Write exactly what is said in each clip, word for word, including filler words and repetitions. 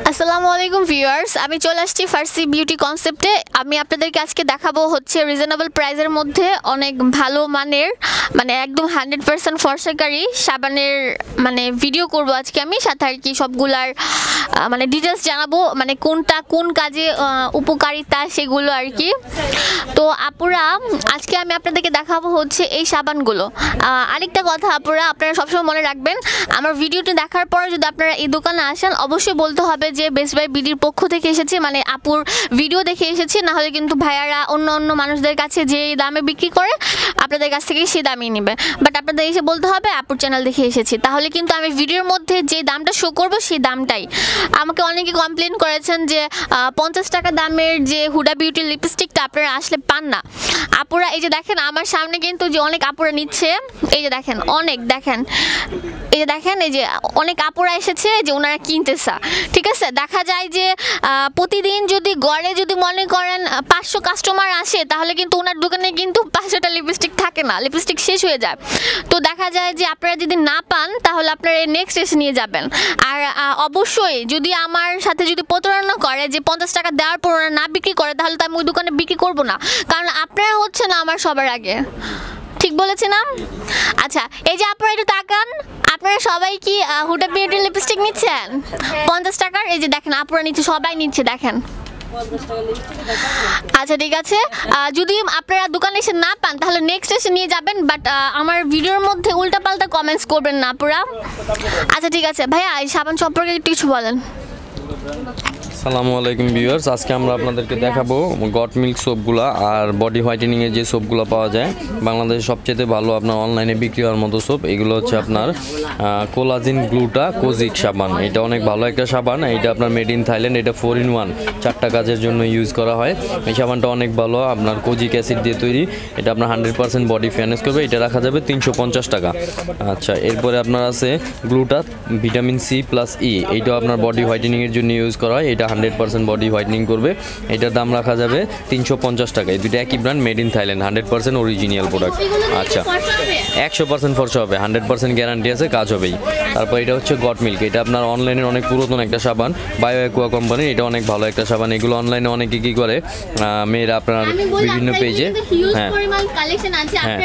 আসসালামু আলাইকুম ভিউয়ার্স, আমি চলে আসছি ফার্সি বিউটি কনসেপ্টে। আমি আপনাদেরকে আজকে দেখাবো হচ্ছে রিজনেবল প্রাইসের মধ্যে অনেক ভালো মানের মানে একদম হান্ড্রেড পার্সেন্ট ফর্সাকারী সাবানের মানে ভিডিও করব আজকে আমি, সাথে আর কি সবগুলার মানে ডিটেলস জানাবো, মানে কোনটা কোন কাজে উপকারিতা সেগুলো আর কি। তো আপুরা আজকে আমি আপনাদেরকে দেখাবো হচ্ছে এই সাবানগুলো। আরেকটা কথা আপুরা, আপনারা সবসময় মনে রাখবেন, আমার ভিডিওটি দেখার পর যদি আপনারা এই দোকানে আসেন অবশ্যই বলতে হবে যে বেস্ট বাই বিডির পক্ষ থেকে এসেছে, মানে আপুর ভিডিও দেখে এসেছি, না হলে কিন্তু ভাইয়ারা অন্য অন্য মানুষদের কাছে যে দামে বিক্রি করে আপনাদের কাছ থেকে সেই দামই নেবে। বাট আপনাদের এসে বলতে হবে আপুর চ্যানেল দেখে এসেছি, তাহলে কিন্তু আমি ভিডিওর মধ্যে যে দামটা শো করবো সেই দামটাই। আমাকে অনেকে কমপ্লেন করেছেন যে পঞ্চাশ টাকা দামের যে হুডা বিউটি লিপস্টিকটা আপনারা আসলে পান না। আপুরা এই যে দেখেন আমার সামনে কিন্তু যে অনেক আপুরা নিচ্ছে, এই যে দেখেন অনেক দেখেন এই যে দেখেন এই যে অনেক আপুরা এসেছে যে ওনারা কিনতেছে, ঠিক আছে। দেখা যায় যে প্রতিদিন যদি গড়ে যদি মনে করেন পাঁচশো কাস্টমার আসে তাহলে কিন্তু ওনার দোকানে কিন্তু পাঁচশোটা লিপস্টিক থাকে না, লিপস্টিক শেষ হয়ে যায়। তো দেখা যায় যে আপনারা যদি না পান তাহলে আপনারা নেক্সট এসে নিয়ে যাবেন। আর অবশ্যই যদি আমার সাথে যদি প্রতারণা করে যে পঞ্চাশ টাকা দেওয়ার পর না বিক্রি করে তাহলে তো আমি ওই দোকানে বিক্রি করবো না, কারণ আপনারা হচ্ছে না আমার সবার আগে, ঠিক বলেছি না? আচ্ছা এই যে আপনারা একটু তাকান, আপনারা সবাই কি হুডা বিউটি লিপস্টিক নিচ্ছেন পঞ্চাশ টাকার? এই যে দেখেন আপুরা নিচ্ছে, সবাই নিচ্ছে দেখেন। আচ্ছা ঠিক আছে, যদি আপনারা দোকানে এসে না পান তাহলে নেক্সট এসে নিয়ে যাবেন, বাট আমার ভিডিওর মধ্যে উল্টাপাল্টা কমেন্টস করবেন না আপুরা। আচ্ছা ঠিক আছে ভাইয়া, এই সাবান সম্পর্কে একটু কিছু বলেন। আসসালামু আলাইকুম ভিউয়ার্স, আজকে আমরা আপনাদেরকে দেখাবো গট মিল্ক সোপগুলা আর বডি হোয়াইটেনিংয়ের যে সোপগুলো পাওয়া যায় বাংলাদেশে সবচেয়ে ভালো আপনার অনলাইনে বিক্রি হওয়ার মতো সোপ। এগুলো হচ্ছে আপনার কোলাজিন গ্লুটা কোজিক সাবান। এটা অনেক ভালো একটা সাবান, এটা আপনার মেড ইন থাইল্যান্ড, এটা ফোর ইন ওয়ান চারটা কাজের জন্য ইউজ করা হয়। এই সাবানটা অনেক ভালো, আপনার কোজিক অ্যাসিড দিয়ে তৈরি, এটা আপনার হান্ড্রেড পার্সেন্ট বডি ফেয়ারনেস করবে। এটা রাখা যাবে তিনশো পঞ্চাশ টাকা। আচ্ছা এরপরে আপনার আছে gluta vitamin C plus E, এইটাও আপনার বডি হোয়াইটেনিংয়ের জন্য ইউজ করা হয়, এটা হান্ড্রেড পার্সেন্ট বডি হোয়াইটনিং করবে। এটার দাম রাখা যাবে তিনশো পঞ্চাশ টাকা। এই দুটো একই brand, made in Thailand, hundred percent original product. আচ্ছা একশো পার্সেন্ট ফর্সা হবে, হান্ড্রেড পার্সেন্ট গ্যারান্টি আছে, কাজ হবেই। তারপর এটা হচ্ছে গট মিল্ক, এটা আপনার অনলাইনের অনেক পুরাতন একটা সাবান, বায়ো অ্যাকুয়া কোম্পানির, এটা অনেক ভালো একটা সাবান। এগুলো অনলাইনে অনেকে কী করে মেয়েরা আপনার বিভিন্ন পেজে, হ্যাঁ হ্যাঁ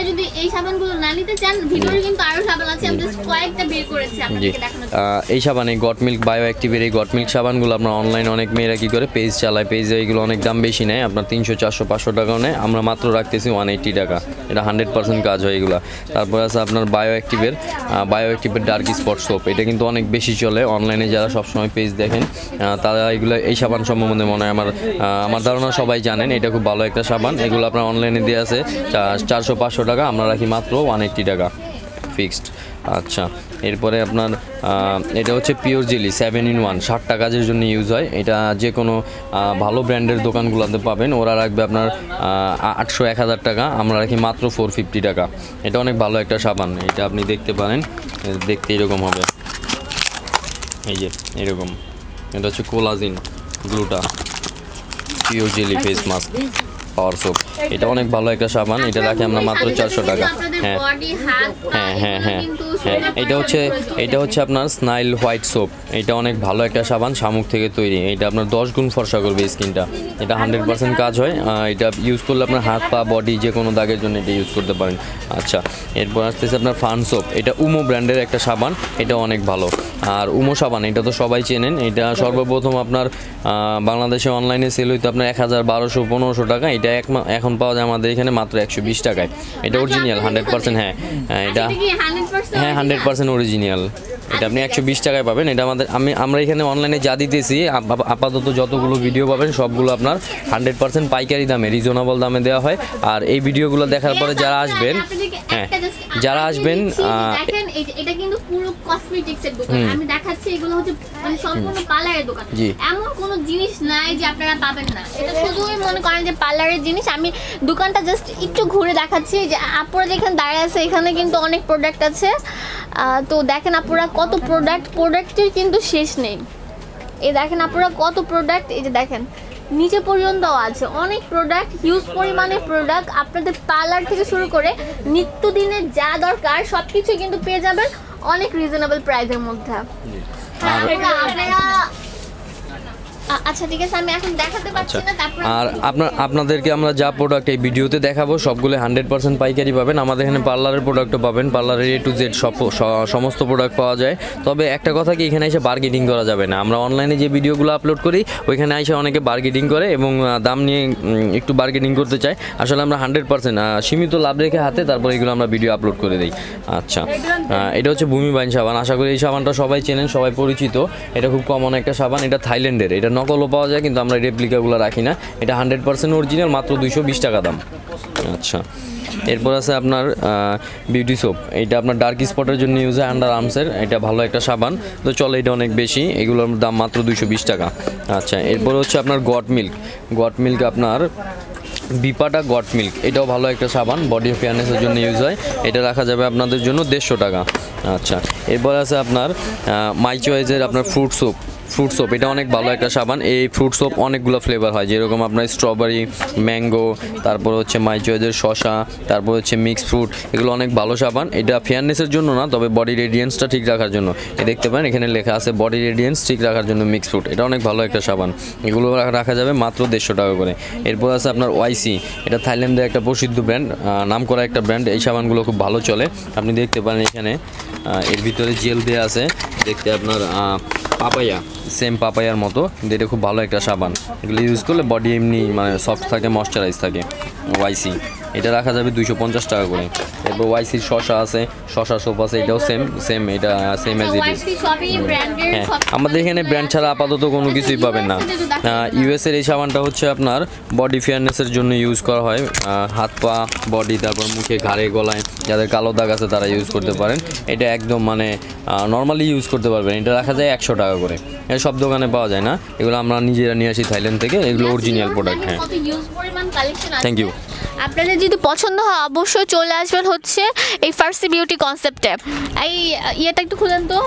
এই সাবান এই গট মিল্ক বায়ো অ্যাক্টিভের এই গট মিল্ক সাবানগুলো আপনার অনলাইনে অনেক মেয়েরা কী করে পেজ চালায়, পেজে এগুলো অনেক দাম বেশি নেয়, আপনার তিনশো চারশো পাঁচশো টাকাও নেয়, আমরা মাত্র রাখতেছি ওয়ান এইট্টি টাকা। এটা হান্ড্রেড পার্সেন্ট কাজ হয় এগুলো। তারপর আছে আপনার বায়ো অ্যাক্টিভের বায়ো অ্যাক্টিভের ডার্ক স্পট সোপ, এটা কিন্তু অনেক বেশি চলে অনলাইনে, যারা সবসময় পেজ দেখেন তারা এগুলো এই সাবান সম্বন্ধে মনে হয় আমার আমার ধারণা সবাই জানেন, এটা খুব ভালো একটা সাবান। এগুলো আপনার অনলাইনে দিয়ে আছে চারশো পাঁচশো টাকা, আমরা রাখি মাত্র ওয়ান এইট্টি টাকা ফিক্সড। আচ্ছা এরপরে আপনার এটা হচ্ছে pure jelly seven in one, ষাটটা কাজের জন্য ইউজ হয়। এটা যে কোনো ভালো ব্র্যান্ডের দোকানগুলোতে পাবেন, ওরা রাখবে আপনার আটশো এক হাজার টাকা, আমরা রাখি মাত্র ফোর ফিফটি টাকা। এটা অনেক ভালো একটা সাবান, এটা আপনি দেখতে পারেন, দেখতে এরকম হবে, এই যে এরকম। এটা হচ্ছে collagen gluta pure jelly face mask power soap, এটা অনেক ভালো একটা সাবান, এটা রাখি আমরা মাত্র চারশো টাকা। হ্যাঁ হ্যাঁ হ্যাঁ হ্যাঁ হ্যাঁ এটা হচ্ছে এটা হচ্ছে আপনার স্নাইল হোয়াইট সোপ, এটা অনেক ভালো একটা সাবান, শামুক থেকে তৈরি, এটা আপনার দশ গুণ ফর্সা করবে স্কিনটা, এটা হান্ড্রেড পার্সেন্ট কাজ হয়। এটা ইউজ করলে আপনার হাত পা বডি যে কোনো দাগের জন্য এটা ইউজ করতে পারেন। আচ্ছা এরপর আসতেছে আপনার ফান সোপ, এটা উমো ব্র্যান্ডের একটা সাবান, এটা অনেক ভালো। আর উমো সাবান এটা তো সবাই চেনেন, এটা সর্বপ্রথম আপনার বাংলাদেশে অনলাইনে সেল হইতো আপনার এক হাজার বারোশো পনেরোশো টাকা, এটা এক এখন পাওয়া যায় আমাদের এখানে মাত্র একশো বিশ টাকায়। এটা অরিজিনাল হান্ড্রেড পার্সেন্ট, হ্যাঁ এটা হ্যাঁ হান্ড্রেড পার্সেন্ট অরিজিনাল, এটা আপনি একশো বিশ টাকায় পাবেন। এটা আমাদের আমি আমরা এখানে অনলাইনে যা দিতেছি আপাতত যতগুলো ভিডিও পাবেন সবগুলো আপনার হান্ড্রেড পার্সেন্ট পাইকারি দামে রিজনেবল দামে দেওয়া হয়। আর এই ভিডিওগুলো দেখার পরে যারা আসবেন, হ্যাঁ যারা আসবেন এটা কিন্তু পুরো কসমেটিক্সের দোকান, আমি দেখাচ্ছি এগুলো হচ্ছে মানে সম্পূর্ণ পার্লারের দোকান, এমন কোনো জিনিস নাই যে আপনারা পাবেন না, এটা শুধুই মনে করেন যে পার্লারের জিনিস। আমি দোকানটা জাস্ট একটু ঘুরে দেখাচ্ছি, যে আপুরা যেখানে দাঁড়িয়ে আছে এখানে কিন্তু অনেক প্রোডাক্ট আছে। তো দেখেন আপুরা কত প্রোডাক্ট, প্রোডাক্টের কিন্তু শেষ নেই। এই দেখেন আপুরা কত প্রোডাক্ট, এই যে দেখেন নিচে পর্যন্ত আছে অনেক প্রোডাক্ট, হিউজ পরিমাণে প্রোডাক্ট, আপনাদের পার্লার থেকে শুরু করে নিত্যদিনের যা দরকার সব কিছু কিন্তু পেয়ে যাবেন অনেক রিজনেবল প্রাইসের মধ্যে। আপনারা আ- আচ্ছা ঠিক আছে, আমি এখন দেখাতে পারছি আচ্ছা না, তারপর আর আপনার আপনাদেরকে আমরা যা প্রোডাক্ট এই ভিডিওতে দেখাবো সবগুলো হান্ড্রেড পার্সেন্ট পাইকারি পাবেন। আমাদের এখানে পার্লারের প্রোডাক্টও পাবেন, পার্লারের এ টু জেড সব স- সমস্ত প্রোডাক্ট পাওয়া যায়। তবে একটা কথা কি, এখানে এসে বার্গেনিং করা যাবে না। আমরা অনলাইনে যে ভিডিওগুলো আপলোড করি ওইখানে এসে অনেকে বার্গেনিং করে এবং আহ, দাম নিয়ে উম, একটু বার্গেনিং করতে চায়। আসলে আমরা হান্ড্রেড পার্সেন্ট সীমিত লাভ রেখে হাতে তারপরে এগুলো আমরা ভিডিও আপলোড করে দিই। আচ্ছা আহ, এটা হচ্ছে ভূমি বাইন সাবান। আশা করি এই সাবানটা সবাই চেনেন, সবাই পরিচিত। এটা খুব কমন একটা সাবান, এটা থাইল্যান্ডের। এটা নকলও পাওয়া যায় কিন্তু আমরা রেপ্লিকাগুলো রাখি না। এটা হান্ড্রেড পার্সেন্ট অরিজিনাল, মাত্র দুইশো বিশ টাকা দাম। আচ্ছা এরপর আছে আপনার বিউটি সোপ। এইটা আপনার ডার্ক স্পটের জন্য ইউজ হয়, আন্ডার আর্মসের। এটা ভালো একটা সাবান, তো চলে এটা অনেক বেশি, এগুলোর দাম মাত্র দুইশো বিশ টাকা। আচ্ছা এরপর হচ্ছে আপনার গট মিল্ক। গট মিল্ক আপনার বিপাটা গট মিল্ক, এটাও ভালো একটা সাবান, বডি ফেয়ারনেসের জন্য ইউজ হয়। এটা রাখা যাবে আপনাদের জন্য দেড়শো টাকা। আচ্ছা এরপর আছে আপনার মাই চয়েসের আপনার ফ্রুট সোপ। ফ্রুট সোপ এটা অনেক ভালো একটা সাবান। এই ফ্রুট সোপ অনেকগুলো ফ্লেভার হয়, যেরকম আপনার স্ট্রবেরি, ম্যাঙ্গো, তারপর হচ্ছে মাই চয়েসের শসা, তারপর হচ্ছে মিক্স ফ্রুট। এগুলো অনেক ভালো সাবান। এটা ফেয়ারনেসের জন্য না, তবে বডি রেডিয়েন্সটা ঠিক রাখার জন্য। এ দেখতে পারেন এখানে লেখা আছে বডি রেডিয়েন্স ঠিক রাখার জন্য মিক্স ফ্রুট। এটা অনেক ভালো একটা সাবান, এগুলো রাখা যাবে মাত্র দেড়শো টাকা করে। এরপর আছে আপনার ওয়াইসি। এটা থাইল্যান্ডের একটা প্রসিদ্ধ ব্র্যান্ড, নাম করা একটা ব্র্যান্ড। এই সাবানগুলো খুব ভালো চলে। আপনি দেখতে পারেন এখানে এর ভিতরে জেল দেওয়া আছে, দেখতে আপনার পাপায়া, সেম পাপায়ার মতো, কিন্তু এটা খুব ভালো একটা সাবান। এগুলো ইউজ করলে বডি এমনি মানে সফট থাকে, ময়শ্চারাইজ থাকে। ওয়াইসি এটা রাখা যাবে দুইশো পঞ্চাশ টাকা করে। এরপর ওয়াইসির শসা আছে, শসা সোপ আছে, এটাও সেম সেম এটা সেম অ্যাজ ইট ইজ। হ্যাঁ আমাদের এখানে ব্র্যান্ড ছাড়া আপাতত কোনো কিছুই পাবেন না। ইউএসের এই সাবানটা হচ্ছে আপনার বডি ফেয়ারনেসের জন্য ইউজ করা হয়, হাত পা, বডি, তারপর মুখে, ঘাড়ে, গলায় যাদের কালো দাগ আছে তারা ইউজ করতে পারেন। এটা একদম মানে নর্মালি ইউজ করতে পারবেন। এটা রাখা যায় একশো টাকা করে। এটা সব দোকানে পাওয়া যায় না, এগুলো আমরা নিজেরা নিয়ে আসি থাইল্যান্ড থেকে। এগুলো অরিজিনাল প্রোডাক্ট। হ্যাঁ থ্যাংক ইউ। আপনাদের যদি পছন্দ হয় অবশ্যই চলে আসবেন হচ্ছে এই ফার্সি বিউটি কনসেপ্টে। এই ইয়েটা একটু খুলেন তো,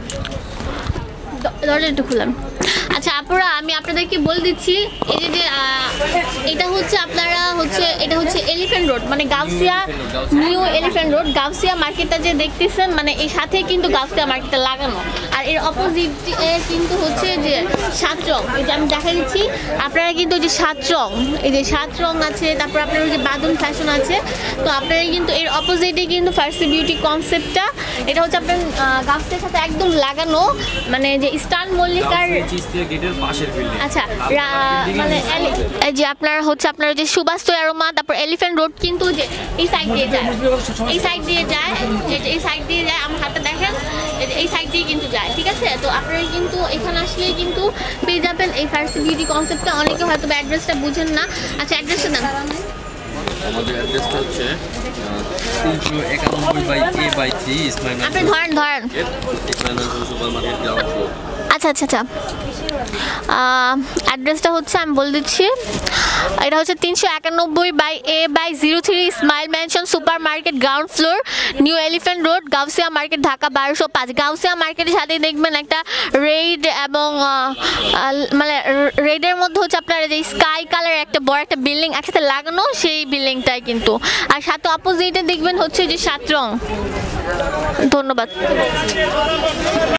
দরজা একটু খুলেন। আচ্ছা আপুরা, আমি আপনাদেরকে বলে দিচ্ছি, এই যে যে আহ, এটা হচ্ছে আপনারা হচ্ছে এটা হচ্ছে এলিফ্যান্ট রোড, মানে Gausia new elephant road. Gausia মার্কেটটা যে দেখতেছেন, মানে এই সাথে কিন্তু গাউসিয়া মার্কেটটা লাগানো, আর এর অপোজিট কিন্তু হচ্ছে যে সাত রং। এই যে আমি দেখা দিচ্ছি আপনারা কিন্তু ওই যে সাত রং, এই যে সাত রং আছে, তারপর আপনার ওই যে বাদুন ফ্যাশন আছে। তো আপনারা কিন্তু এর অপোজিটে কিন্তু ফার্সি বিউটি কনসেপ্টটা, এটা হচ্ছে আপনার গাউসিয়ার সাথে একদম লাগানো, মানে যে ইস্টার্ন মল্লিকার। আচ্ছা মানে এই যে আপনার হচ্ছে আপনার যে সুভাষ তৈয়ারমা, তারপর এলিফ্যান্ট রোড কিন্তু যে এই সাইড দিয়ে যায়, এই সাইড দিয়ে যায়, এই সাইড দিয়ে যায়, আমার হাতে দেখেন এই সাইড দিয়ে কিন্তু যায়, ঠিক আছে। তো আপনারা কিন্তু এখানে আসলেই কিন্তু পেয়ে যাবেন এই ফার্সি বিউটি কনসেপ্টটা। অনেকে হয়তো অ্যাড্রেসটা বুঝেন না। আচ্ছা অ্যাড্রেসটা দেন। আমাদের অ্যাড্রেসটা হচ্ছে তিনশো একানব্বই by A by three Ismail. আপনি ধরেন ধরেন সুপার মার্কেট গ্রাউন্ড ফ্লোর। আচ্ছা আচ্ছা আচ্ছা অ্যাড্রেসটা হচ্ছে আমি বলে দিচ্ছি, এটা হচ্ছে তিনশো একানব্বই by A by zero three Ismail mansion super market ground floor, new elephant road, Gausia market, Dhaka বারোশো পাঁচ। গাউসিয়া মার্কেটের সাথে দেখবেন একটা রেড এবং মানে রেডের মধ্যে হচ্ছে আপনার যে স্কাই কালার একটা বড় একটা বিল্ডিং একসাথে লাগানো, সেই বিল্ডিংটাই কিন্তু। আর সাথে অপোজিটে দেখবেন হচ্ছে যে সাত রং। ধন্যবাদ।